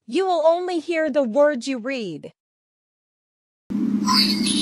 You will only hear the words you read.